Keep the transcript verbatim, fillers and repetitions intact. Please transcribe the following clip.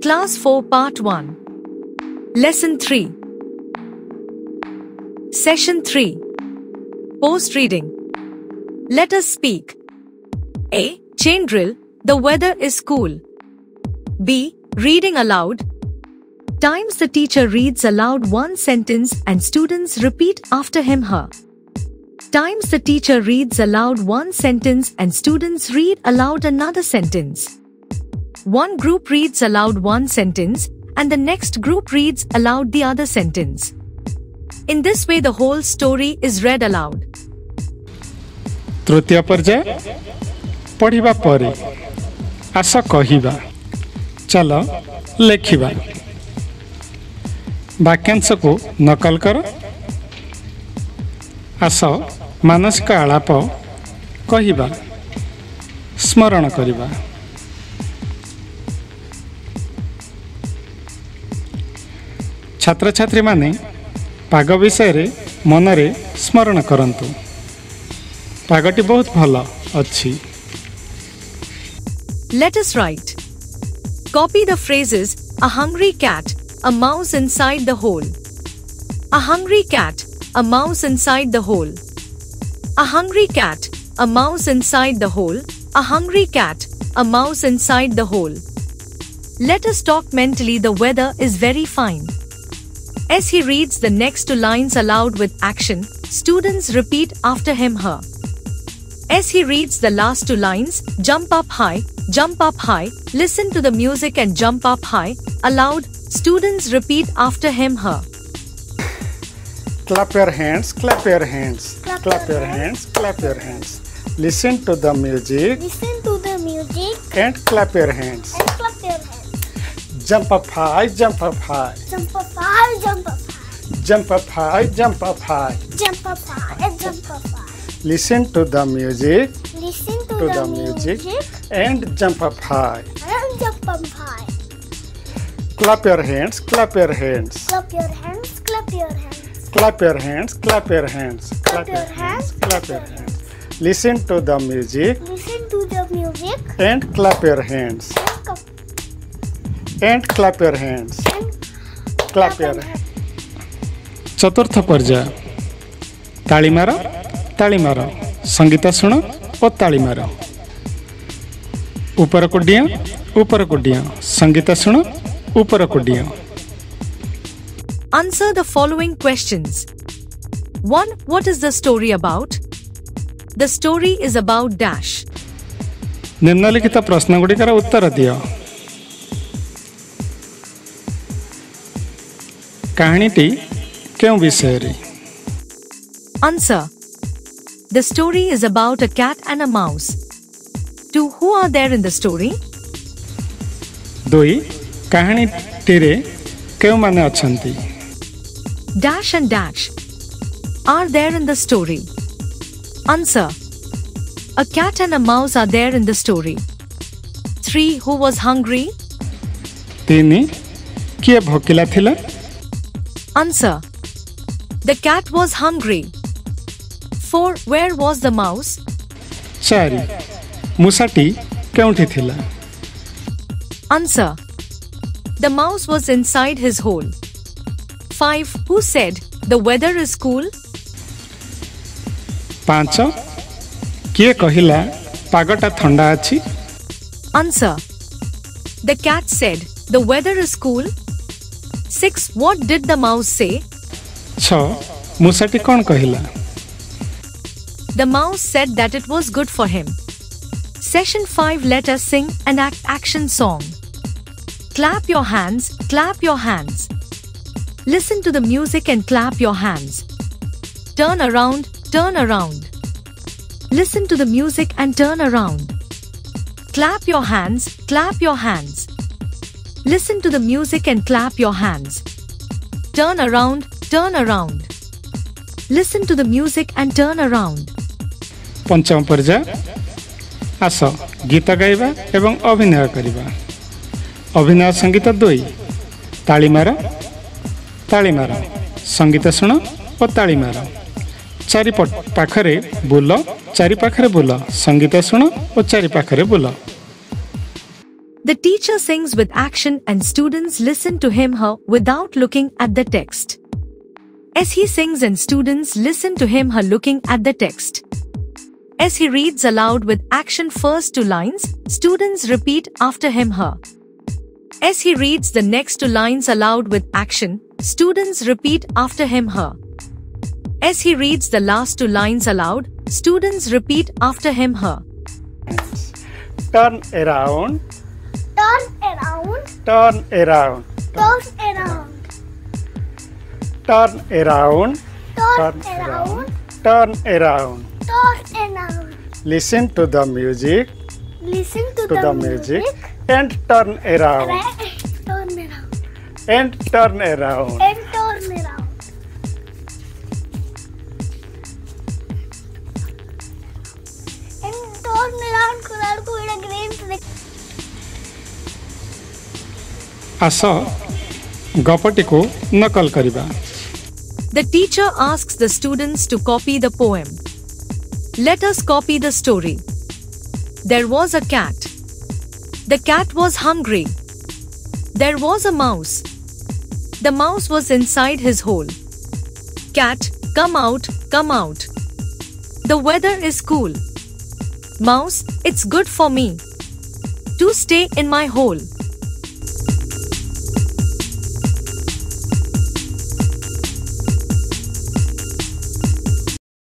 Class four Part one. Lesson three. Session three. Post reading. Let us speak. A. Chain drill. The weather is cool. B. Reading aloud. Times the teacher reads aloud one sentence and students repeat after him her. Times the teacher reads aloud one sentence and students read aloud another sentence. One group reads aloud one sentence and the next group reads aloud the other sentence. In this way the whole story is read aloud. तृतीय पर्याय पढ़िबा परे आस कहिबा चल लेखिबा वाक्यांश को नकल कर आस मानसिक आलाप कहिबा स्मरण करिबा छात्र छात्री माने पाग विषय रे मनरे स्मरण करंतु पागटी बहुत भल अच्छी. Let us write. Copy the phrases a hungry cat, a mouse inside the hole. A hungry cat, a mouse inside the hole. A hungry cat, a mouse inside the hole. A hungry cat, a mouse inside the hole. Let us talk mentally. The weather is very fine. As he reads the next two lines aloud with action, students repeat after him her. As he reads the last two lines, jump up high, jump up high, listen to the music and jump up high, aloud, students repeat after him her. Clap your hands, clap your hands, clap, clap your hands, clap your hands. Listen to the music, Listen to the music and clap your hands. and clap your hands. Jump up high, jump up high, Jump up high, jump up high. jump up high, jump up high. Jump up high, jump up high. Listen to the music, Listen to, to the, the music, music and jump up high. and jump up high. Clap your hands, clap your hands. Clap your hands, clap your hands. Clap your hands, clap your hands. Clap your hands, clap your hands. Listen to the music Listen to the music and clap your hands. and clap, And clap your hands. and Clap your hands. चतुर्थ पर्याय ताली मार ताली मार संगीत सुन और ताली मार ऊपर को डिया ऊपर को डिया संगीत सुन ऊपर को डिया. Answer the following questions. one. What is the story about? The story is about dash. निम्नलिखित प्रश्न गुड़िकर उत्तर दियो. कहानीटी क्यों विषय रे? Answer. The story is about a cat and a mouse. two. Who are there in the story? दुई कहानीटी रे क्यों माने अछंती? Dash and dash are there in the story. Answer. A cat and a mouse are there in the story. three. Who was hungry? तीन किए भोकिला थिला? Answer. The cat was hungry. four. Where was the mouse? चारि मूसाटी क्योंठी थिला? Answer. The mouse was inside his hole. five. Who said, the weather is cool? पांच किए कहिला पागटा ठंडा अछि? Answer. The cat said, the weather is cool. six. What did the mouse say? छ मूसाटी कौन कहिला? The mouse said that it was good for him. Session five. Let us sing and act action song. Clap your hands, clap your hands. Listen to the music and clap your hands. Turn around, turn around. Listen to the music and turn around. Clap your hands, clap your hands. Listen to the music and clap your hands. Turn around, turn around. Listen to the music and turn around. पंचम पर्याय आस गीत गाइबा एवं अभिनय करिबा. अभिनय संगीत दुई ताली मार ताली मार संगीत सुन और ताली मार. चारि पाखरे बुल चारि पाखरे बुल संगीत सुन और चारि पाखरे बुल. The teacher sings with action and students listen to him her without looking at the text. As he sings and students listen to him her looking at the text. As he reads aloud with action first two lines, students repeat after him her. As he reads the next two lines aloud with action, students repeat after him her. As he reads the last two lines aloud, students repeat after him her. Turn around. Turn around. Turn around. Turn around. Turn around. Turn around. Turn around. Turn around. Listen to the music. Listen to, To the, the music. And turn around. Right. Turn around. And turn around. And turn around. And turn around ଖରାକୁ ଏଇଟା green ଦେଖ ଆସ ଗପଟିକୁ ନକଲ କରିବା। The teacher asks the students to copy the poem. Let us copy the story. There was a cat. The cat was hungry. There was a mouse. The mouse was inside his hole. Cat, come out, come out. The weather is cool. Mouse, it's good for me to stay in my hole.